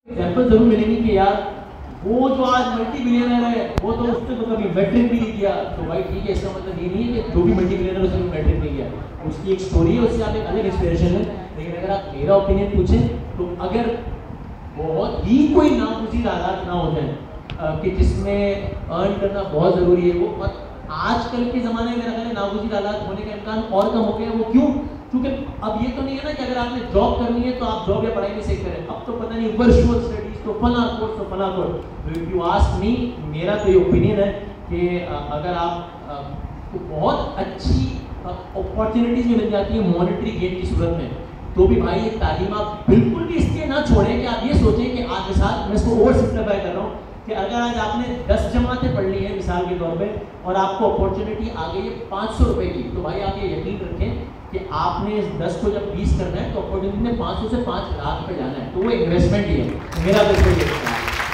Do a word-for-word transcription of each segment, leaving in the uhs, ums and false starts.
Example जरूर मिलेंगी कि यार वो जो आज मल्टी बिलियनर है वो तो उसने तो कभी मैट्रिक भी नहीं किया, तो भाई ठीक है, इसका मतलब ये नहीं है कि जो भी मल्टी बिलियनर उसने मैट्रिक नहीं किया, उसकी एक स्टोरी है, उससे आप एक अलग इंस्पिरेशन है। लेकिन अगर आप मेरा ओपिनियन पूछें तो अगर बहुत ही कोई नागुज़ीर हालात ना हो जाए कि जिसमें अर्न करना बहुत ज़रूरी है, वो मत आजकल के ज़माने में मेरा ख्याल है नागुज़ीर हालात होने का इम्कान और कम हो गया। वो क्यों? क्योंकि अब ये तो नहीं है ना कि अगर आपने जॉब करनी है तो आप जॉब या पढ़ाई में से करें, अब तो पता नहीं वर्चुअल स्टडीज तो फला कोर्स तो फला कोर्स। तो इफ यू आस्क मी, मेरा तो ये ओपिनियन है कि अगर आप तो बहुत अच्छी अपॉर्चुनिटीज भी मिल जाती है मॉनेटरी गेन की सूरत में, तो भी भाई ये तालीम आप बिल्कुल भी इसलिए ना छोड़ें कि आप ये सोचें कि आज मिसाल मैं इसको ओवर सिंप्लीफाई कर रहा हूँ कि अगर आज आपने दस जमातें पढ़ ली है मिसाल के तौर पे और आपको अपॉर्चुनिटी आ गई है पाँच सौ रुपये की, तो भाई आप ये यकीन रखें कि आपने इस दस को जब बीस करना है तो अपॉर्चुनिटी में पाँच सौ से पाँच लाख पे जाना है, तो वो इन्वेस्टमेंट ही है। मेरा बिल्कुल ये है।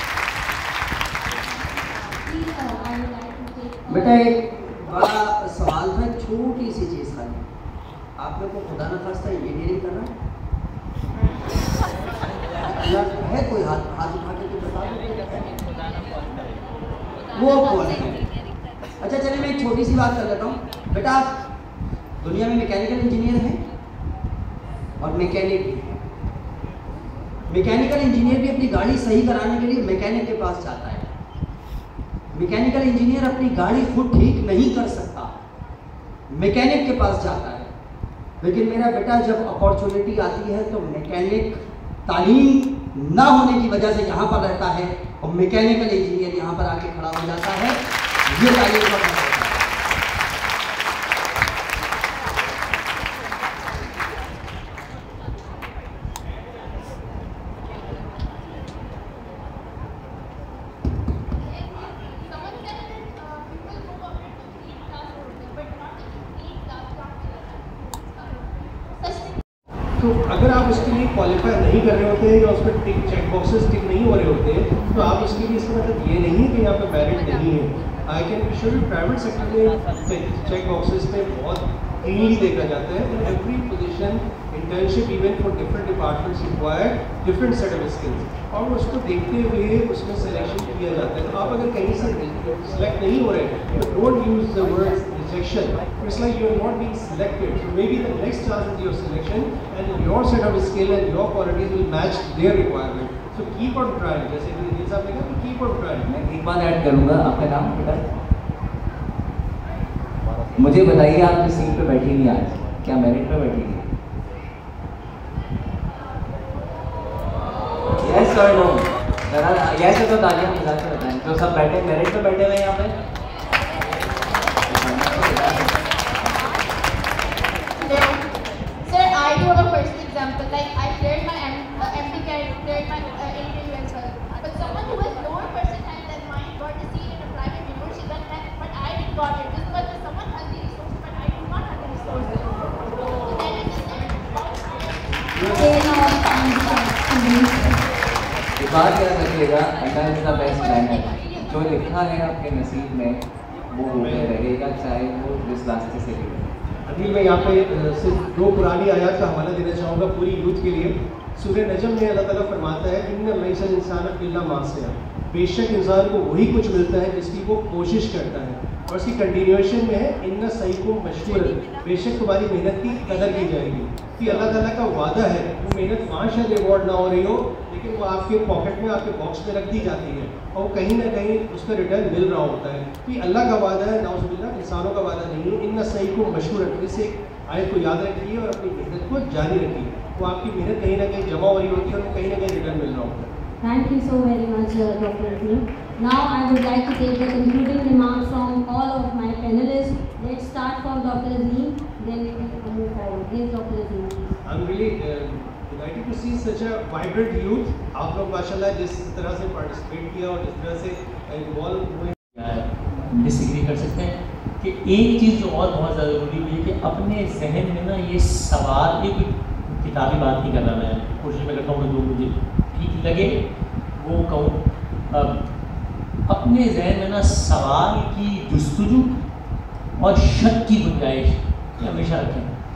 बेटा एक बड़ा सवाल था, छोटी सी चीज़ था, आप लोग को खुदा न खास्ता इंजीनियरिंग करना है? कोई हाथ हाथ उठा के तो बता दो वो कौन है? अच्छा चलिए मैं एक छोटी सी बात कर लेता हूँ। बेटा आप दुनिया में मैकेनिकल इंजीनियर हैं और मैकेनिक भी है। मैकेनिकल इंजीनियर भी अपनी गाड़ी सही कराने के लिए मैकेनिक के पास जाता है। मैकेनिकल इंजीनियर अपनी गाड़ी खुद ठीक नहीं कर सकता, मैकेनिक के पास जाता है। लेकिन मेरा बेटा जब अपॉर्चुनिटी आती है तो मैकेनिक तालीम ना होने की वजह से यहाँ पर रहता है और मैकेनिकल इंजीनियर यहाँ पर आके खड़ा हो जाता है। ये तालीम का फर्क है। तो अगर आप उसके लिए क्वालिफाई नहीं कर रहे होते हैं या उस पर टिक चेक बॉक्सेस टिक नहीं हो रहे होते हैं, तो आप उसके लिए इसका मतलब ये नहीं है कि यहाँ पे मेरिट नहीं है। I can sure private sector में चेक बॉक्सेस पे बहुत क्लीनली देखा जाता है। Every position internship even for different departments require different set of skills, और उसको देखते हुए उसमें सिलेक्शन किया जाता है। तो आप अगर कहीं से सिलेक्ट नहीं हो रहे तो don't use the word rejection. It's like you're not being selected. So maybe the next chance is your selection and your set of skill and your qualities will match their requirement. So keep on trying. जैसे कि नितिन साहब ने कहा, तो keep on trying. मैं एक बात add करूँगा, आपका नाम बेटा? मुझे बताइए आप किस सीट पे बैठी नहीं आज, क्या मेरिट पे बैठी थी? Yes or no? जरा yes है तो तालियां बजा के बताएं। तो सब बैठे मेरिट पे बैठे हुए यहाँ पे? Sir, I do have a personal example. Like I cleared my M uh, M D cleared my uh, interview as well. But someone who has lower percentile than mine got a seat in a private university, but that, but I didn't got it just because someone has the resources, but I do not have the resources. So that is just ये बात याद रखिएगा, Allah is the best planner. जो लिखा है आपके नसीब में वो होते रहेगा, चाहे वो जिस रास्ते से भी। अभी मैं यहाँ पे सिर्फ दो पुरानी आयत का हवाला देना चाहूँगा पूरी यूथ के लिए। सूरह नजम में अल्लाह ताला फरमाता है, इन्न लैसा इंसान इल्ला मा सआ, बेशक इंसान को वही कुछ मिलता है जिसकी वो कोशिश करता है। और इसकी कंटिन्यूएशन में है, इन्न सईकुम मशकूरन, बेशक तुम्हारी मेहनत की कदर की जाएगी। कि अल्लाह ताला का वादा है, वो मेहनत वहाँ शायद रिवॉर्ड ना हो रही हो, लेकिन वो आपके पॉकेट में आपके बॉक्स में रख दी जाती है और कहीं ना कहीं उसका रिटर्न मिल रहा होता है। कि अल्लाह का वादा है, नाउज़ुबिल्लाह, इंसानों का वादा नहीं है। इन्न सईकुम मशकूरन, इस एक आयत को याद रखिए और अपनी मेहनत को जारी रखिए। वो आपकी मेहनत कहीं ना कहीं जमा हो रही होती है और कहीं ना कहीं रिटर्न मिल रहा होता है। Thank you so very much, uh, Doctor Azim. Now I would like to take the concluding remarks from all of my panelists. Let's start from Doctor Azim, then we can move forward. Yes, Doctor Azim. I'm really uh, delighted to see such a vibrant youth. आप लोग माशाल्लाह जिस तरह से participate किया और जिस तरह से इन्वॉल्व हुए, डिसएग्री कर सकते हैं कि एक चीज़ जो और बहुत ज़्यादा ज़रूरी हुई है कि अपने जहन में ना ये सवाल, ये कोई किताबी बात नहीं कर रहा, मैं कोशिश में करता हूँ जो मुझे ठीक लगे वो कहूँ। अपने जहन में ना सवाल की जुस्तजू और शक की गुंजाइश हमेशा रखें।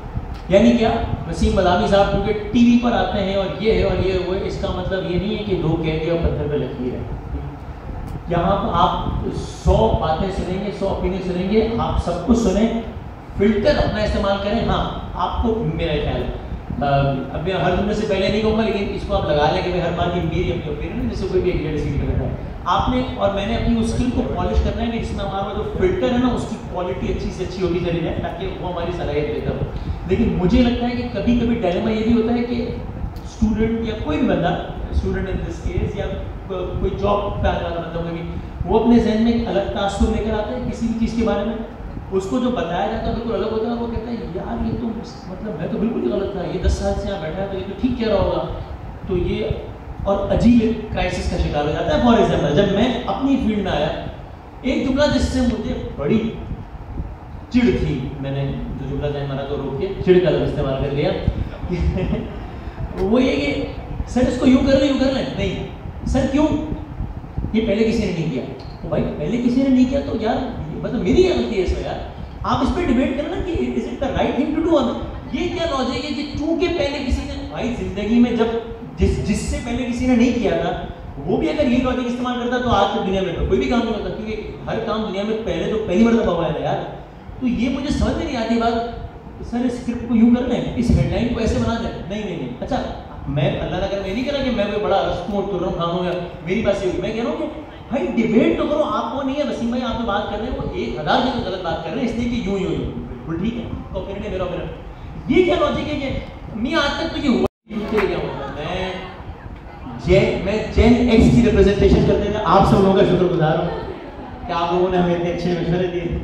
यानी क्या, वसीम बदामी साहब क्योंकि टीवी पर आते हैं और ये है और ये वो है, इसका मतलब ये नहीं है कि दो कह दिया पत्थर पे लकीर है। यहाँ पर आप सौ बातें सुनेंगे, सौ ओपिनियन सुनेंगे, आप सब कुछ सुने, फिल्टर अपना इस्तेमाल करें। हाँ आपको मेरा ख्याल है, अब मैं हर जुमले से पहले नहीं कहूँगा, लेकिन इसको आप लगा लें कि भाई हर बात की मेरी अपनी ओपिनियन है, जैसे कोई भी एक डेढ़ सीट करता है आपने और मैंने अपनी उस स्किल को पॉलिश करना है कि जिसमें हमारा जो फिल्टर है ना उसकी क्वालिटी अच्छी से अच्छी होती चली जाए ताकि वो हमारी सलाहियत बेहतर हो। लेकिन मुझे लगता है कि कभी कभी डायलेमा ये भी होता है कि स्टूडेंट या कोई भी बंदा, स्टूडेंट इन दिस केस या कोई जॉब पे आने वाला बंदा कभी, वो अपने जहन में एक अलग तासुर लेकर आता है किसी भी चीज़ के बारे में, उसको जो बताया जाता है बिल्कुल अलग होता है, वो कहता है यार ये तो मतलब मैं तो बिल्कुल ही गलत था, ये दस साल से यहाँ बैठा है तो ये तो ठीक कह रहा होगा, तो ये और अजीब क्राइसिस का शिकार हो जाता है। फॉर एग्जाम्पल जब मैं अपनी फील्ड में आया, एक जुमला जिससे मुझे बड़ी चिढ़ थी, मैंने जो जुमला जान मारा तो रोक के चिढ़ का लफ्ज़ इस्तेमाल कर लिया वो ये कि सर इसको यूँ कर ले यूँ कर ले, नहीं सर क्यों, ये पहले किसी ने नहीं किया, तो भाई पहले किसी ने नहीं किया तो यार मतलब मेरी क्या गलती है इसमें यार, आप इस पर डिबेट करना कि is it the right thing to do. ये क्या लॉजिक है कि चूंकि पहले किसी ने, भाई जिंदगी में जब जिस जिससे पहले किसी ने नहीं किया था वो भी अगर ये लॉजिक इस्तेमाल करता तो आज तक दुनिया में तो कोई भी काम नहीं होता, क्योंकि हर काम दुनिया में पहले तो पहली मरतबा हुआ है यार। तो ये मुझे समझ में नहीं आती बात, सर इस स्क्रिप्ट को यूँ कर लें, इस हेडलाइन को ऐसे बना दें, नहीं नहीं नहीं अच्छा मैं अल्लाह अगर मैं नहीं कह रहा कि मैं कोई बड़ा रस्तों और तुर्रम खान हूँ या मेरी बात ये होगी, मैं कह रहा हूँ कि भाई डिबेट तो करो, आप वो नहीं है वसीम भाई, आप जो बात कर रहे हैं वो एक हज़ार जगह गलत बात कर रहे हैं, इसलिए कि यूँ यूँ यूँ बिल्कुल ठीक है, तो ओपिनियन है मेरा ओपिनियन। ये क्या लॉजिक है कि मैं आज तक तो ये हुआ क्या मतलब मैं जैन मैं जैन एक्स की रिप्रेजेंटेशन करते थे, आप सब लोगों का शुक्रगुजार हूँ कि आप लोगों ने हमें इतने अच्छे मशवरे दिए,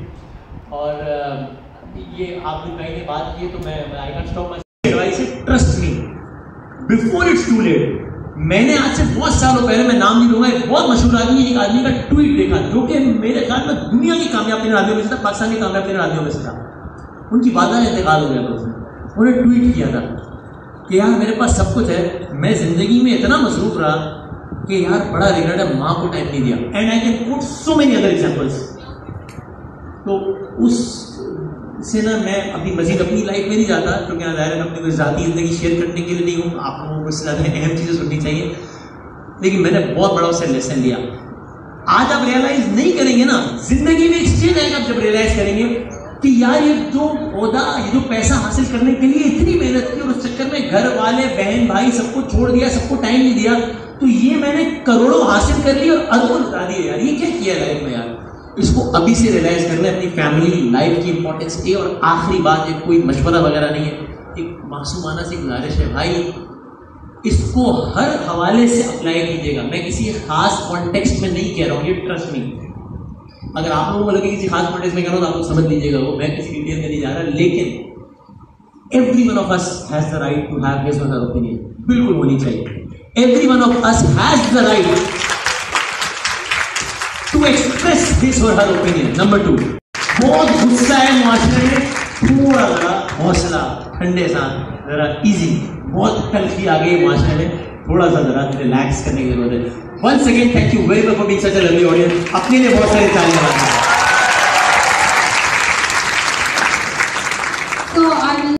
और ये आप भाई ने बात की तो मैं I can stop my advice, trust me before it's too late. मैंने आज से बहुत सालों पहले, मैं नाम नहीं लूंगा, एक बहुत मशहूर आदमी, एक आदमी का ट्वीट देखा जो कि मेरे ख्याल में दुनिया की कामयाब तीन आदमियों में से था, पाकिस्तान की कामयाब तीन आदमियों में से था, उनकी वादा इंतकाल हो गया था उसने, उन्होंने ट्वीट किया था कि यार मेरे पास सब कुछ है, मैं जिंदगी में इतना मसरूफ रहा कि यार बड़ा रिग्रेट है माँ को टाइम नहीं दिया, and I can put so many other examples. तो उस से ना मैं अभी मजीद अपनी लाइफ में नहीं जाता क्योंकि ज़ाहिर है अपनी कोई ज़ाती ज़िंदगी शेयर करने के लिए नहीं हूँ, आप लोगों को इससे ज़्यादा अहम चीज़ें सुननी चाहिए, लेकिन मैंने बहुत बड़ा उससे लेसन लिया। आज आप रियलाइज नहीं करेंगे ना, जिंदगी में एक स्टेज आएगा जब रियलाइज करेंगे कि यार ये जो पौधा, ये जो पैसा हासिल करने के लिए इतनी मेहनत की और उस चक्कर में घर वाले बहन भाई सबको छोड़ दिया, सबको टाइम नहीं दिया, तो ये मैंने करोड़ों हासिल कर ली और अरबों लुटा दिए, यार ये क्या किया लाइफ में यार। इसको अभी से रियलाइज करना है, अपनी फैमिली लाइफ की इंपॉर्टेंस है। और आखिरी बात, एक कोई मशवरा वगैरह नहीं है, एक मासूमाना सी गुजारिश है भाई, इसको हर हवाले से अप्लाई कीजिएगा। मैं किसी खास कॉन्टेक्स्ट में नहीं कह रहा हूँ, ये ट्रस्ट मी, अगर आप लोगों को लगे किसी खास कॉन्टेक्स्ट में कह रहा हूँ तो आप लोग समझ लीजिएगा, वो मैं किसी डिटेल में नहीं जा रहा, लेकिन every one of us has the right to have his और हर ओपिनियन, बिल्कुल होनी चाहिए। Every one of us has the right to express his or her opinion. Number two, बहुत गुस्सा है मुआशरे में, थोड़ा जरा हौसला, ठंडे साथ, जरा इजी, बहुत तलखी आ गई मुआशरे में, थोड़ा सा जरा रिलैक्स करने की जरूरत है। Once again, thank you very much for being such a lovely audience. अपने लिए बहुत सारे तालियां।